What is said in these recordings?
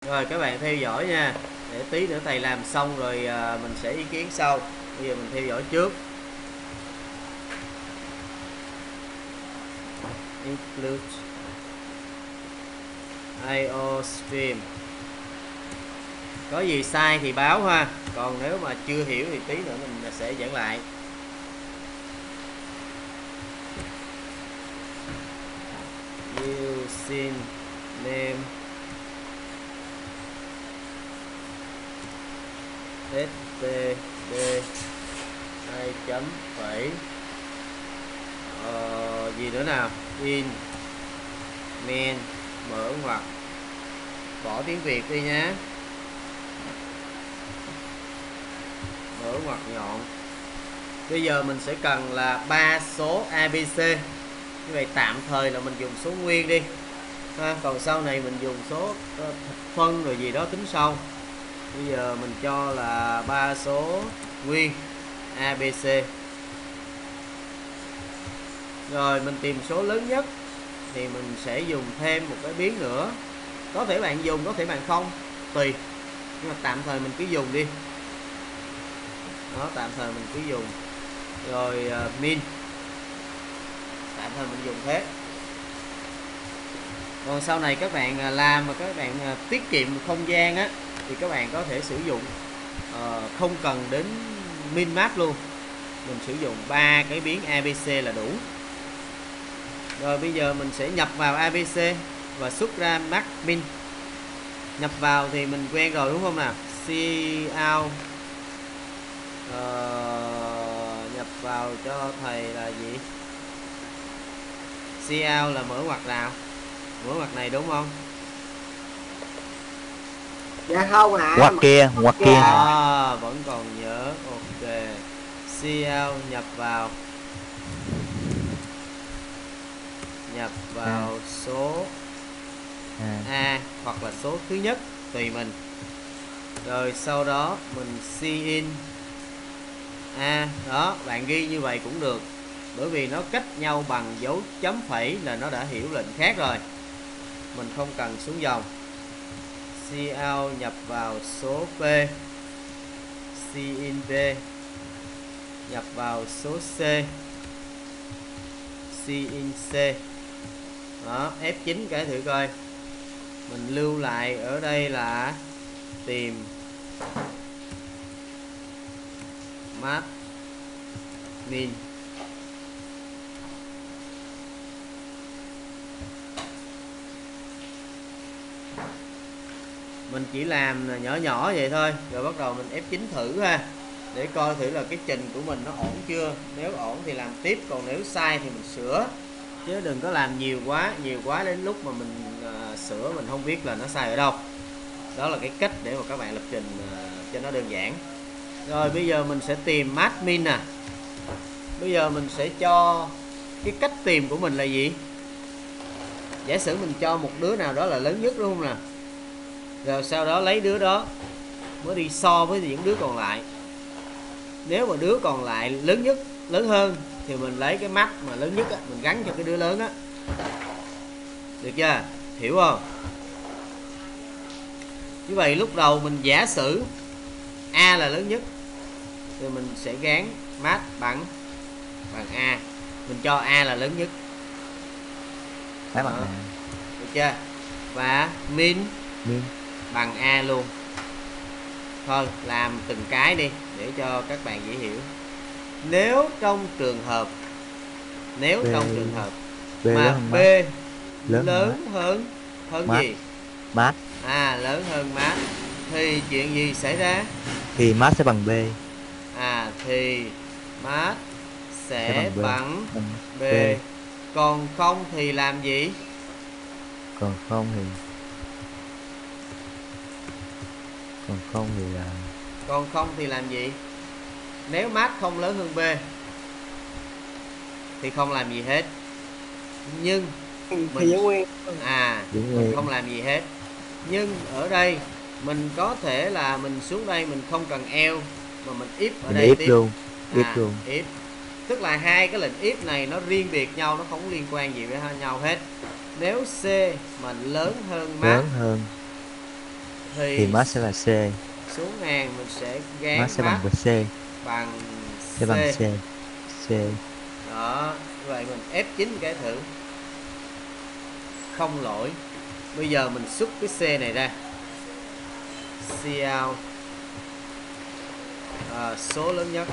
Rồi các bạn theo dõi nha, để tí nữa thầy làm xong rồi mình sẽ ý kiến sau. Bây giờ mình theo dõi trước. Include IO stream. Có gì sai thì báo ha, còn nếu mà chưa hiểu thì tí nữa mình sẽ giảng lại. Using name std 2 chấm phẩy gì nữa nào, in main mở ngoặc, bỏ tiếng Việt đi nhé, mở ngoặc nhọn. Bây giờ mình sẽ cần là 3 số ABC. Như vậy tạm thời là mình dùng số nguyên đi ha, còn sau này mình dùng số phân rồi gì đó tính sau. Bây giờ mình cho là 3 số nguyên ABC. Rồi mình tìm số lớn nhất thì mình sẽ dùng thêm một cái biến nữa. Có thể bạn dùng, có thể bạn không, tùy. Nhưng mà tạm thời mình cứ dùng đi. Đó, tạm thời mình cứ dùng. Rồi min, tạm thời mình dùng thế. Còn sau này các bạn làm mà các bạn tiết kiệm không gian á, thì các bạn có thể sử dụng không cần đến min map luôn. Mình sử dụng 3 cái biến ABC là đủ. Rồi bây giờ mình sẽ nhập vào ABC và xuất ra max min. Nhập vào thì mình quen rồi đúng không nào? Cout nhập vào cho thầy là gì? Cout là mở ngoặc nào? Mở ngoặc này đúng không? Dạ không ạ. Ngoặc kia, ngoặc kia. Vẫn còn nhớ. Ok. Cout nhập vào số A hoặc là số thứ nhất tùy mình. Rồi sau đó mình cin A. Đó, bạn ghi như vậy cũng được, bởi vì nó cách nhau bằng dấu chấm phẩy là nó đã hiểu lệnh khác rồi, mình không cần xuống dòng. Cout nhập vào số P, cin B nhập vào số C, cin C. Đó, F9 cái thử coi. Mình lưu lại ở đây là tìm max min. Mình chỉ làm nhỏ nhỏ vậy thôi, rồi bắt đầu mình F9 thử ha, để coi thử là cái trình của mình nó ổn chưa. Nếu ổn thì làm tiếp, còn nếu sai thì mình sửa, chứ đừng có làm nhiều quá đến lúc mà mình sửa mình không biết là nó sai ở đâu. Đó là cái cách để mà các bạn lập trình cho nó đơn giản. Rồi bây giờ mình sẽ tìm max min nè. Bây giờ mình sẽ cho cái cách tìm của mình là gì? Giả sử mình cho một đứa nào đó là lớn nhất đúng không nè, rồi sau đó lấy đứa đó mới đi so với những đứa còn lại. Nếu mà đứa còn lại lớn nhất, lớn hơn thì mình lấy cái max mà lớn nhất á, mình gắn cho cái đứa lớn á. Được chưa? Hiểu không? Như vậy lúc đầu mình giả sử A là lớn nhất thì mình sẽ gán max bằng A. Mình cho A là lớn nhất. Được chưa? Và min bằng A luôn. Thôi làm từng cái đi để cho các bạn dễ hiểu. Nếu trong trường hợp mà B lớn hơn gì? Max. Lớn hơn max thì chuyện gì xảy ra? Thì max sẽ bằng B. Thì max sẽ bằng B. Còn không thì làm gì? Còn không thì làm gì? Nếu max không lớn hơn B thì không làm gì hết. Nhưng thì giữ nguyên. mình không làm gì hết. Nhưng ở đây mình có thể là mình xuống đây mình không cần else mà mình if ở đây if tiếp luôn. If. Tức là hai cái lệnh if này nó riêng biệt nhau, nó không liên quan gì với nhau hết. Nếu C mà lớn hơn max Thì mát sẽ là C. số ngàn mình sẽ gán Mát sẽ bằng mát C. bằng Sẽ bằng C. C. C. Đó, như vậy mình F9 cái thử. Không lỗi. Bây giờ mình xuất cái C này ra. Cout số lớn nhất.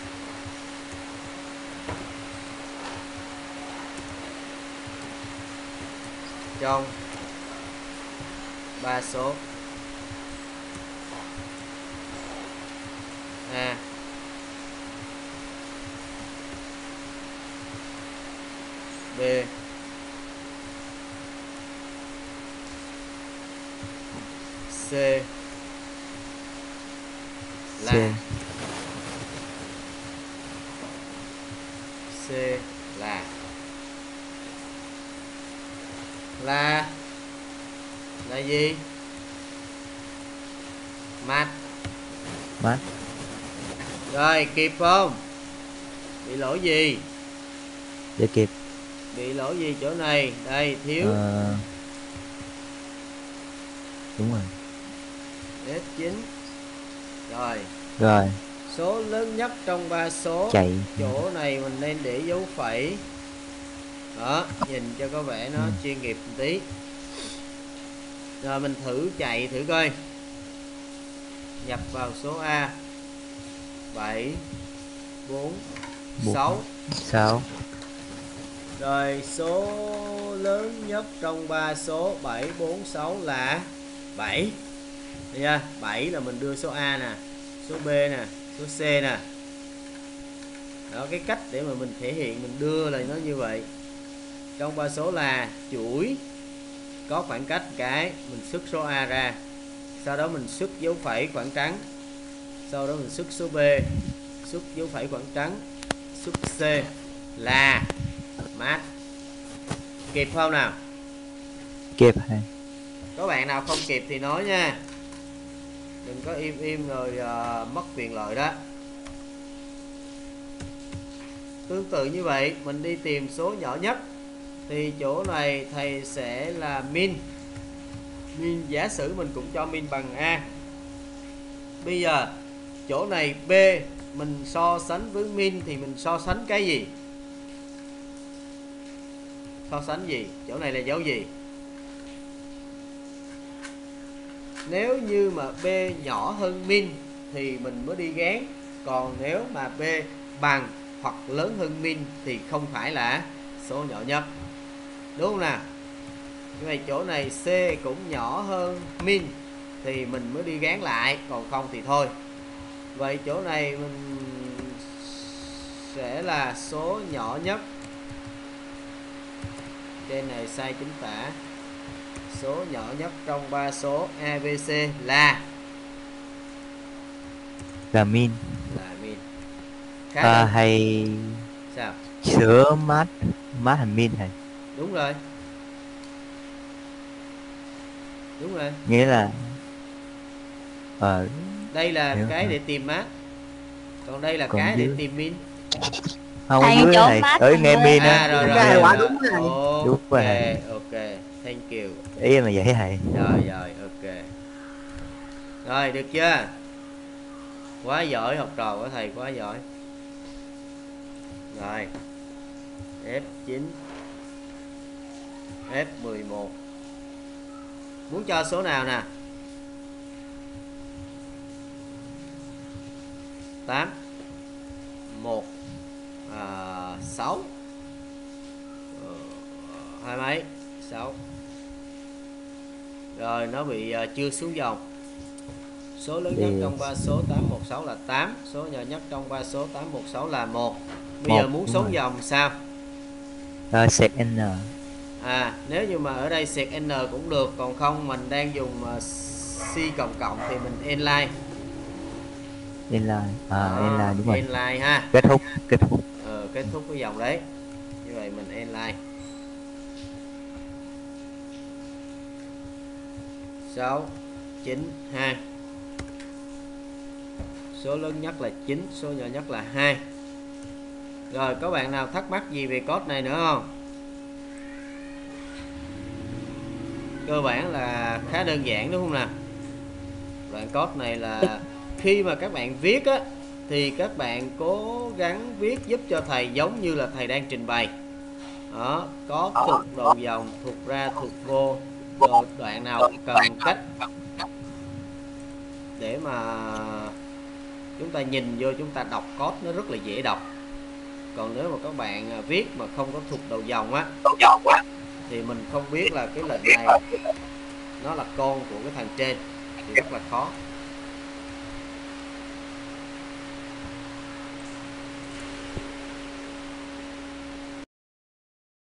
Trong 3 số A, B, C là C. C là gì? Mát. Mát. Rồi kịp không? Bị lỗi gì? Để kịp. Bị lỗi gì chỗ này? Đây thiếu Đúng rồi. S9. Rồi. Rồi. Số lớn nhất trong 3 số. Chạy. Chỗ này mình nên để dấu phẩy. Đó, nhìn cho có vẻ nó chuyên nghiệp một tí. Rồi mình thử chạy thử coi. Nhập vào số A 7 4 6. 6. Rồi số lớn nhất trong 3 số 7 4 6 là 7. Được chưa? 7 là mình đưa số A nè, số B nè, số C nè. Đó, cái cách để mà mình thể hiện, mình đưa là nó như vậy. Trong 3 số là chuỗi có khoảng cách cái, mình xuất số A ra. Sau đó mình xuất dấu phẩy khoảng trắng. Sau đó mình xuất số B, xuất dấu phẩy khoảng trắng, xuất C là mát. Kịp không nào? Kịp hay. Có bạn nào không kịp thì nói nha. Đừng có im rồi mất quyền lợi đó. Tương tự như vậy, mình đi tìm số nhỏ nhất. Thì chỗ này thầy sẽ là min. Min giả sử mình cũng cho min bằng A. Bây giờ chỗ này B mình so sánh với min thì mình so sánh cái gì? So sánh gì? Chỗ này là dấu gì? Nếu như mà B nhỏ hơn min thì mình mới đi gán. Còn nếu mà B bằng hoặc lớn hơn min thì không phải là số nhỏ nhất. Đúng không nào? Như vậy chỗ này C cũng nhỏ hơn min thì mình mới đi gán lại, còn không thì thôi. Vậy chỗ này mình sẽ là số nhỏ nhất. Trên này sai chính tả. Số nhỏ nhất trong 3 số ABC là min. Là min. Khá đơn. Hay Sao? sửa mát thành min thầy. Đúng rồi. Đúng rồi. Nghĩa là đây là hiểu cái hả? để tìm mát. Còn đây là Còn cái dưới để tìm min. không, Thầy ở dưới chỗ thầy mát ở thằng nghe B. min á. Rồi Cái quả đúng rồi. Đúng rồi thầy. Ok, thank you. Ý em là vậy thầy. Rồi, ok. Rồi, được chưa? Quá giỏi, học trò của thầy quá giỏi. Rồi. F9 F11. Muốn cho số nào nè? 8 1 6 hai mấy 6. Rồi nó bị chưa xuống dòng. Số lớn nhất trong 3 số 816 là 8. Số nhỏ nhất trong 3 số 816 là 1. Bây giờ muốn xuống dòng sao? Sẹt N. Nếu như mà ở đây sẹt N cũng được. Còn không mình đang dùng C cộng thì mình inline. Inline. Inline đúng rồi. Inline ha. Kết thúc. Kết thúc cái dòng đấy. Như vậy mình inline. 6 9 2. Số lớn nhất là 9, số nhỏ nhất là 2. Rồi có bạn nào thắc mắc gì về code này nữa không? Cơ bản là khá đơn giản đúng không nào? Đoạn code này là khi mà các bạn viết á, thì các bạn cố gắng viết giúp cho thầy giống như là thầy đang trình bày. Đó, có thuộc đầu dòng, thuộc ra, thuộc vô, rồi đoạn nào cần cách để mà chúng ta nhìn vô, chúng ta đọc code nó rất là dễ đọc. Còn nếu mà các bạn viết mà không có thuộc đầu dòng á, thì mình không biết là cái lệnh này nó là con của cái thằng trên thì rất là khó.